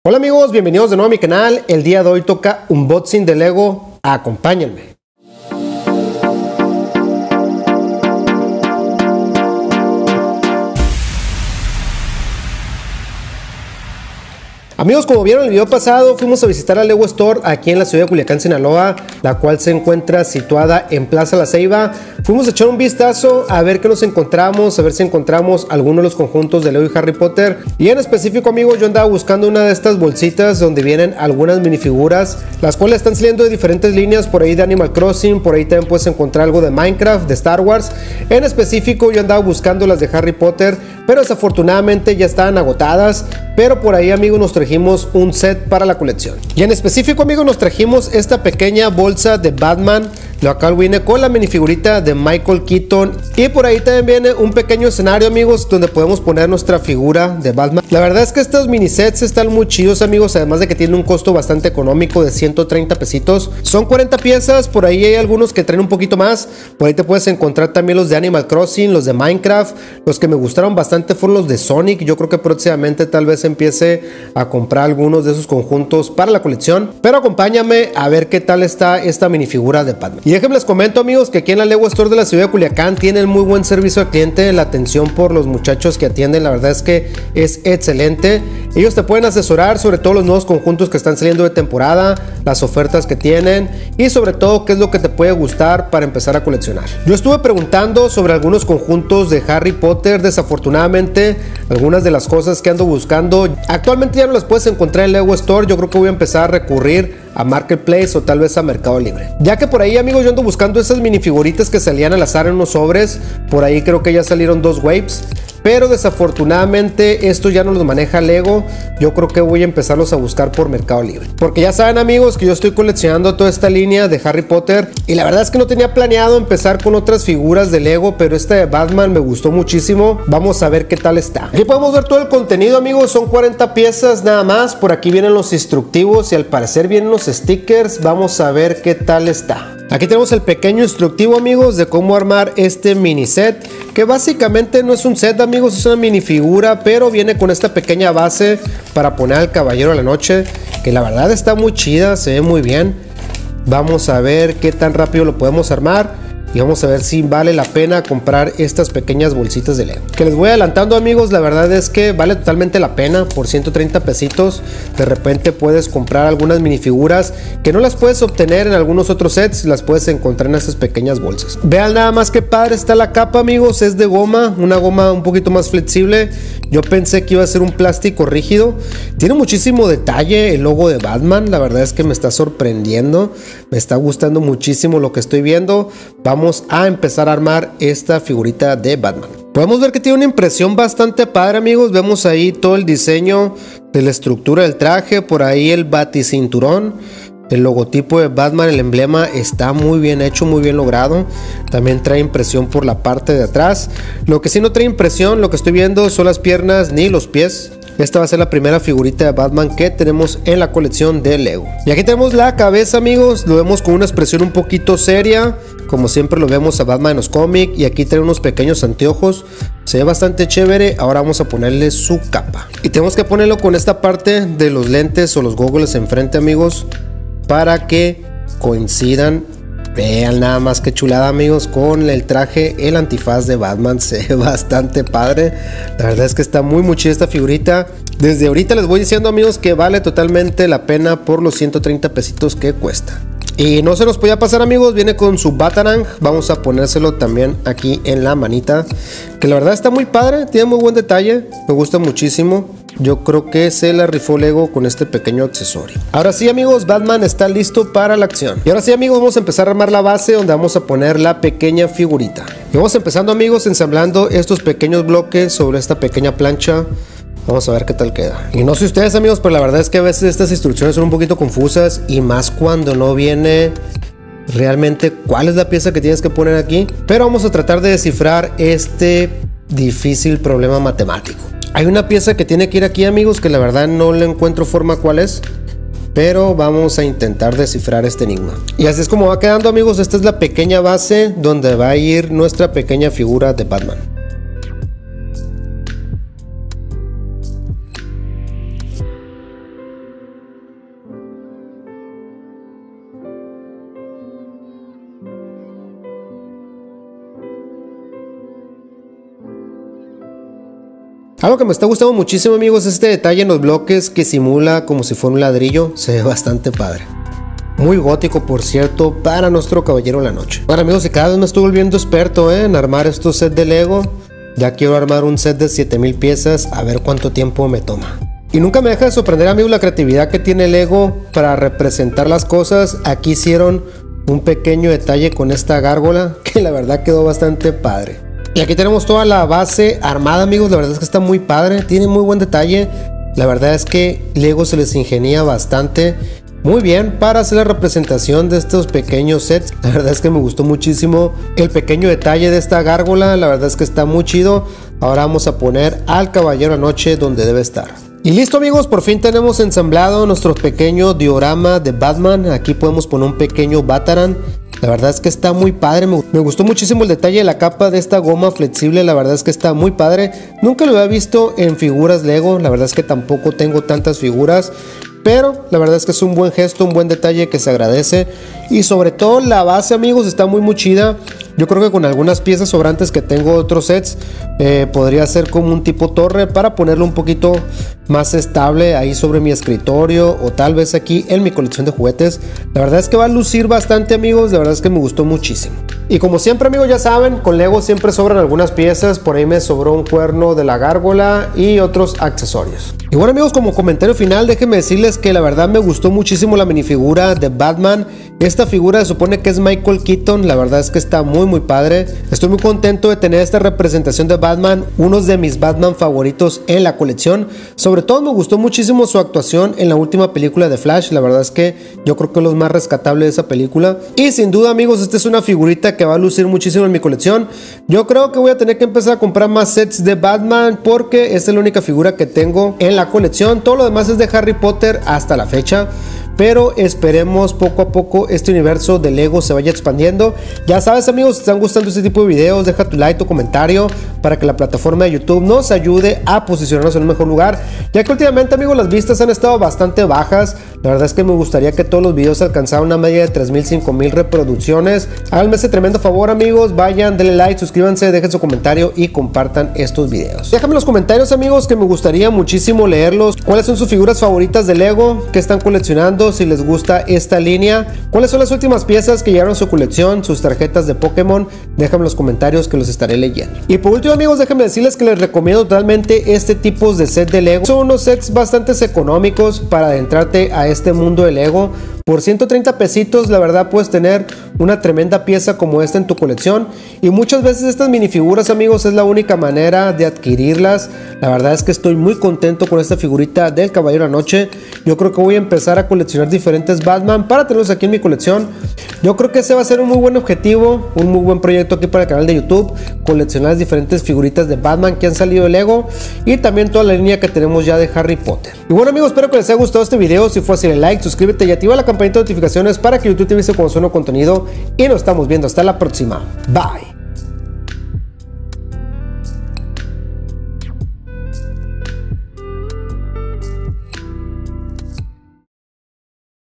Hola amigos, bienvenidos de nuevo a mi canal. El día de hoy toca unboxing de Lego. Acompáñenme. Amigos, como vieron en el video pasado, fuimos a visitar la Lego Store aquí en la ciudad de Culiacán, Sinaloa, la cual se encuentra situada en Plaza La Ceiba. Fuimos a echar un vistazo a ver qué nos encontramos, a ver si encontramos alguno de los conjuntos de Lego y Harry Potter. Y en específico, amigos, yo andaba buscando una de estas bolsitas donde vienen algunas minifiguras, las cuales están saliendo de diferentes líneas, por ahí de Animal Crossing, por ahí también puedes encontrar algo de Minecraft, de Star Wars. En específico, yo andaba buscando las de Harry Potter, pero desafortunadamente ya estaban agotadas. Pero por ahí, amigos, nos trajimos un set para la colección. Y en específico, amigos, nos trajimos esta pequeña bolsa de Batman, lo acá viene con la minifigurita de Michael Keaton. Y por ahí también viene un pequeño escenario, amigos, donde podemos poner nuestra figura de Batman. La verdad es que estos mini sets están muy chidos, amigos, además de que tienen un costo bastante económico de 130 pesitos. Son 40 piezas, por ahí hay algunos que traen un poquito más. Por ahí te puedes encontrar también los de Animal Crossing, los de Minecraft. Los que me gustaron bastante fueron los de Sonic. Yo creo que próximamente tal vez empiece a comprar algunos de esos conjuntos para la colección. Pero acompáñame a ver qué tal está esta minifigura de Batman. Y déjenme les comento, amigos, que aquí en la Lego Store de la ciudad de Culiacán tienen muy buen servicio al cliente. La atención por los muchachos que atienden, la verdad es que es excelente. Ellos te pueden asesorar sobre todos los nuevos conjuntos que están saliendo de temporada, las ofertas que tienen y sobre todo qué es lo que te puede gustar para empezar a coleccionar. Yo estuve preguntando sobre algunos conjuntos de Harry Potter. Desafortunadamente, algunas de las cosas que ando buscando actualmente ya no las puedes encontrar en Lego Store. Yo creo que voy a empezar a recurrir a Marketplace o tal vez a Mercado Libre, ya que por ahí, amigos, yo ando buscando esas minifiguritas que salían al azar en unos sobres. Por ahí creo que ya salieron 2 waves, pero desafortunadamente esto ya no los maneja Lego. Yo creo que voy a empezarlos a buscar por Mercado Libre, porque ya saben, amigos, que yo estoy coleccionando toda esta línea de Harry Potter y la verdad es que no tenía planeado empezar con otras figuras de Lego, pero esta de Batman me gustó muchísimo. Vamos a ver qué tal está. Aquí podemos ver todo el contenido, amigos, son 40 piezas nada más. Por aquí vienen los instructivos y al parecer vienen los stickers. Vamos a ver qué tal está. Aquí tenemos el pequeño instructivo, amigos, de cómo armar este mini set, que básicamente no es un set, amigos, es una minifigura, pero viene con esta pequeña base para poner al Caballero de la Noche, que la verdad está muy chida, se ve muy bien. Vamos a ver qué tan rápido lo podemos armar y vamos a ver si vale la pena comprar estas pequeñas bolsitas de Lego. Que les voy adelantando, amigos, la verdad es que vale totalmente la pena. Por 130 pesitos de repente puedes comprar algunas minifiguras que no las puedes obtener en algunos otros sets, las puedes encontrar en esas pequeñas bolsas. Vean nada más que padre está la capa, amigos, es de goma, una goma un poquito más flexible. Yo pensé que iba a ser un plástico rígido. Tiene muchísimo detalle el logo de Batman, la verdad es que me está sorprendiendo, me está gustando muchísimo lo que estoy viendo. Vamos a empezar a armar esta figurita de Batman. Podemos ver que tiene una impresión bastante padre, amigos. Vemos ahí todo el diseño de la estructura del traje, por ahí el baticinturón, el logotipo de Batman, el emblema está muy bien hecho, muy bien logrado. También trae impresión por la parte de atrás. Lo que sí no trae impresión, lo que estoy viendo, son las piernas ni los pies. Esta va a ser la primera figurita de Batman que tenemos en la colección de Lego. Y aquí tenemos la cabeza, amigos. Lo vemos con una expresión un poquito seria, como siempre lo vemos a Batman en los cómics. Y aquí tiene unos pequeños anteojos. Se ve bastante chévere. Ahora vamos a ponerle su capa. Y tenemos que ponerlo con esta parte de los lentes o los goggles enfrente, amigos, para que coincidan. Vean nada más que chulada, amigos, con el traje, el antifaz de Batman. Se ve bastante padre. La verdad es que está muy chida esta figurita. Desde ahorita les voy diciendo, amigos, que vale totalmente la pena por los 130 pesitos que cuesta. Y no se nos podía pasar, amigos, viene con su Batarang. Vamos a ponérselo también aquí en la manita, que la verdad está muy padre, tiene muy buen detalle, me gusta muchísimo. Yo creo que se la rifó Lego con este pequeño accesorio. Ahora sí, amigos, Batman está listo para la acción. Y ahora sí, amigos, vamos a empezar a armar la base donde vamos a poner la pequeña figurita. Y vamos empezando, amigos, ensamblando estos pequeños bloques sobre esta pequeña plancha. Vamos a ver qué tal queda. Y no sé ustedes, amigos, pero la verdad es que a veces estas instrucciones son un poquito confusas, y más cuando no viene realmente cuál es la pieza que tienes que poner aquí. Pero vamos a tratar de descifrar este difícil problema matemático. Hay una pieza que tiene que ir aquí, amigos, que la verdad no le encuentro forma cuál es, pero vamos a intentar descifrar este enigma. Y así es como va quedando, amigos. Esta es la pequeña base donde va a ir nuestra pequeña figura de Batman. Algo que me está gustando muchísimo, amigos, es este detalle en los bloques que simula como si fuera un ladrillo. Se ve bastante padre. Muy gótico, por cierto, para nuestro caballero de la noche. Bueno, amigos, y cada vez me estoy volviendo experto en armar estos sets de Lego. Ya quiero armar un set de 7000 piezas, a ver cuánto tiempo me toma. Y nunca me deja de sorprender, amigos, la creatividad que tiene Lego para representar las cosas. Aquí hicieron un pequeño detalle con esta gárgola que la verdad quedó bastante padre. Y aquí tenemos toda la base armada, amigos. La verdad es que está muy padre, tiene muy buen detalle. La verdad es que Lego se les ingenia bastante muy bien para hacer la representación de estos pequeños sets. La verdad es que me gustó muchísimo el pequeño detalle de esta gárgola. La verdad es que está muy chido. Ahora vamos a poner al caballero anoche donde debe estar. Y listo, amigos, por fin tenemos ensamblado nuestro pequeño diorama de Batman. Aquí podemos poner un pequeño Batarang. La verdad es que está muy padre, me gustó muchísimo el detalle de la capa de esta goma flexible. La verdad es que está muy padre. Nunca lo había visto en figuras Lego, la verdad es que tampoco tengo tantas figuras, pero la verdad es que es un buen gesto, un buen detalle que se agradece. Y sobre todo la base, amigos, está muy chida. Yo creo que con algunas piezas sobrantes que tengo de otros sets podría ser como un tipo torre para ponerlo un poquito más estable ahí sobre mi escritorio, o tal vez aquí en mi colección de juguetes. La verdad es que va a lucir bastante, amigos. La verdad es que me gustó muchísimo. Y como siempre, amigos, ya saben, con Lego siempre sobran algunas piezas. Por ahí me sobró un cuerno de la gárgola y otros accesorios. Y bueno, amigos, como comentario final, déjenme decirles que la verdad me gustó muchísimo la minifigura de Batman. Esta figura se supone que es Michael Keaton. La verdad es que está muy padre. Estoy muy contento de tener esta representación de Batman, uno de mis Batman favoritos en la colección. Sobre todo me gustó muchísimo su actuación en la última película de Flash. La verdad es que yo creo que es lo más rescatable de esa película. Y sin duda, amigos, esta es una figurita que va a lucir muchísimo en mi colección. Yo creo que voy a tener que empezar a comprar más sets de Batman, porque esta es la única figura que tengo en la colección. Todo lo demás es de Harry Potter hasta la fecha. Pero esperemos poco a poco este universo de Lego se vaya expandiendo. Ya sabes, amigos, si te están gustando este tipo de videos, deja tu like, tu comentario, para que la plataforma de YouTube nos ayude a posicionarnos en un mejor lugar, ya que últimamente, amigos, las vistas han estado bastante bajas. La verdad es que me gustaría que todos los videos alcanzaran una media de 3000, 5000 reproducciones. Háganme ese tremendo favor, amigos, vayan, denle like, suscríbanse, dejen su comentario y compartan estos videos. Déjame en los comentarios, amigos, que me gustaría muchísimo leerlos. ¿Cuáles son sus figuras favoritas de Lego? ¿Qué están coleccionando? Si les gusta esta línea, ¿cuáles son las últimas piezas que llegaron a su colección? Sus tarjetas de Pokémon, déjame en los comentarios que los estaré leyendo. Y por último, amigos, déjenme decirles que les recomiendo totalmente este tipo de set de Lego. Son unos sets bastante económicos para adentrarte a este mundo de Lego. Por 130 pesitos, la verdad, puedes tener una tremenda pieza como esta en tu colección. Y muchas veces estas minifiguras, amigos, es la única manera de adquirirlas. La verdad es que estoy muy contento con esta figurita del Caballero de la Noche. Yo creo que voy a empezar a coleccionar diferentes Batman para tenerlos aquí en mi colección. Yo creo que ese va a ser un muy buen objetivo, un muy buen proyecto aquí para el canal de YouTube. Coleccionar las diferentes figuritas de Batman que han salido de Lego, y también toda la línea que tenemos ya de Harry Potter. Y bueno, amigos, espero que les haya gustado este video. Si fue así, dale like, suscríbete y activa la campanita de notificaciones para que YouTube te avise cuando sueno contenido. Y nos estamos viendo hasta la próxima. Bye.